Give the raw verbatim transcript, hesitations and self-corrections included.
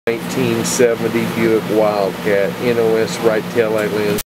nineteen seventy Buick Wildcat, N O S right tail light lens.